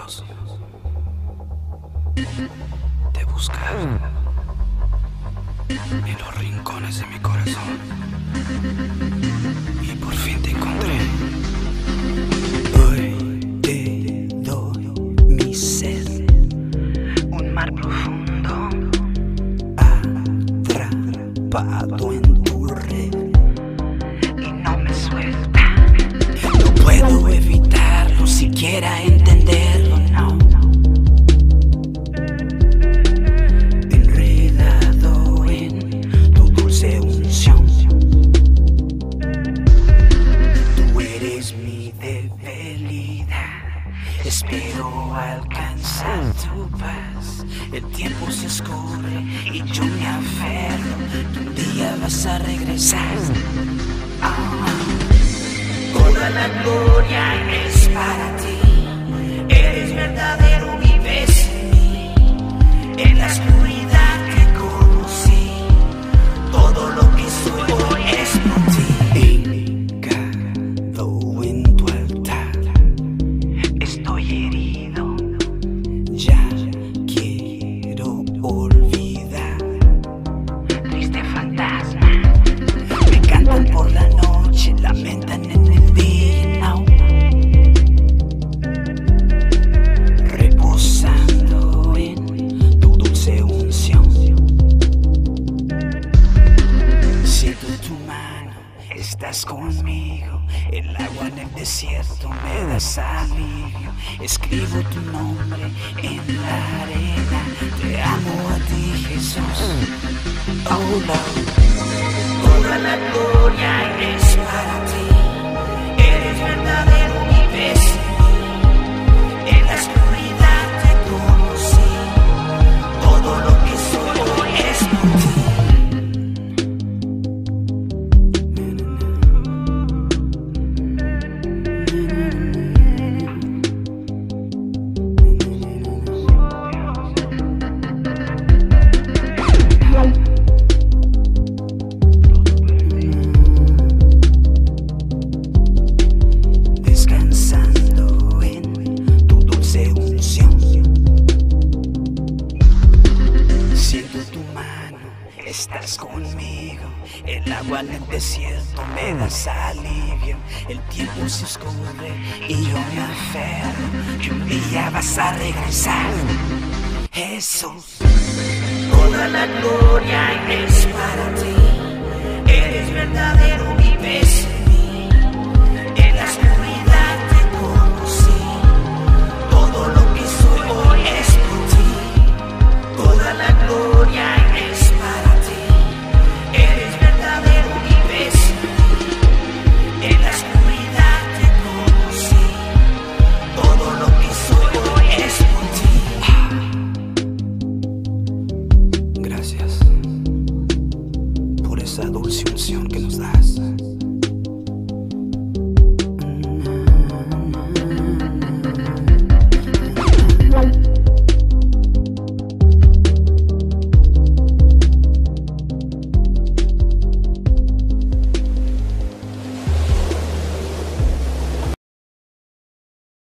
años de buscar en los rincones de mi corazón, y por fin te encontré. Hoy te doy mi ser, un mar profundo atrapado en tu red y no me suelta. No puedo evitarlo, siquiera entenderlo, no. Enredado en tu dulce unción, tú eres mi debilidad. Espero alcanzar tu paz. El tiempo se escurre y yo me aferro, que un día vas a regresar. Toda la gloria es para ti. Eres verdadero, vives en mí. En la oscuridad te conocí. Todo lo que soy hoy es por ti. Hincado en tu altar, estoy herido, ya quiero olvidar. Triste fantasma, me cantan por la noche, lamentan en el día, no. Reposando en tu dulce unción, siento tu mano, estás conmigo. El agua en el desierto me das alivio. Escribo tu nombre en la arena. Te amo a ti, Jesús. Oh, no. Toda la gloria es para ti. Eres verdadero, vives en mí. En la oscuridad te conocí. Todo lo que soy hoy es por ti. Estás conmigo, el agua en el desierto me das alivio. El tiempo se escurre y yo me aferro, que un día vas a regresar. Jesús, toda la gloria es para ti. Eres verdadero, vives en mí.